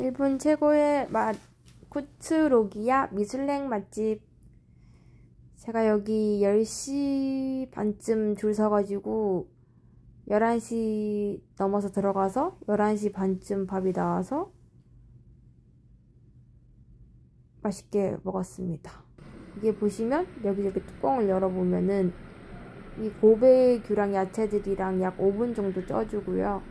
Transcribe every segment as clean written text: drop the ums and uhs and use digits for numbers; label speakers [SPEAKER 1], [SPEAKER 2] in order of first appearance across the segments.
[SPEAKER 1] 일본 최고의 쿠츠로기야 미슐랭 맛집. 제가 여기 10시 반쯤 줄 서가지고 11시 넘어서 들어가서 11시 반쯤 밥이 나와서 맛있게 먹었습니다. 이게 보시면 여기저기 뚜껑을 열어보면은 이 고베 귤랑 야채들이랑 약 5분 정도 쪄주고요.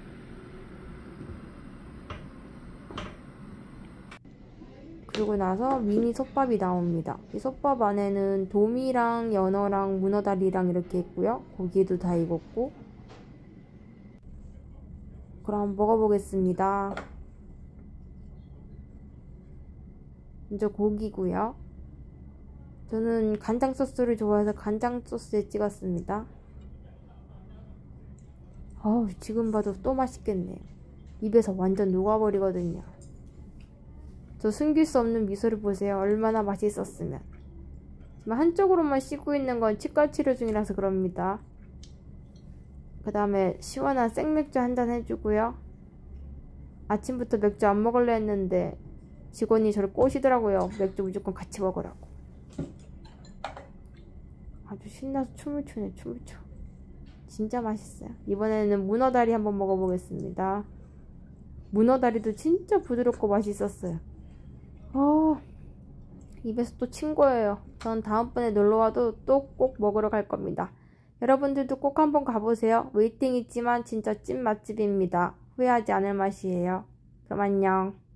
[SPEAKER 1] 그리고 나서 미니 솥밥이 나옵니다. 이 솥밥 안에는 도미랑 연어랑 문어다리랑 이렇게 있고요. 고기도 다 익었고. 그럼 먹어보겠습니다. 먼저 고기고요. 저는 간장 소스를 좋아해서 간장 소스에 찍었습니다. 지금 봐도 또 맛있겠네요. 입에서 완전 녹아버리거든요. 저 숨길 수 없는 미소를 보세요. 얼마나 맛있었으면. 지금 한쪽으로만 씻고 있는 건 치과 치료 중이라서 그럽니다. 그 다음에 시원한 생맥주 한잔 해주고요. 아침부터 맥주 안 먹을래 했는데 직원이 저를 꼬시더라고요. 맥주 무조건 같이 먹으라고. 아주 신나서 춤을 추네. 춤을 춰. 진짜 맛있어요. 이번에는 문어다리 한번 먹어보겠습니다. 문어다리도 진짜 부드럽고 맛있었어요. 입에서 또 친 거예요. 전 다음번에 놀러와도 또 꼭 먹으러 갈 겁니다. 여러분들도 꼭 한번 가보세요. 웨이팅 있지만 진짜 찐 맛집입니다. 후회하지 않을 맛이에요. 그럼 안녕.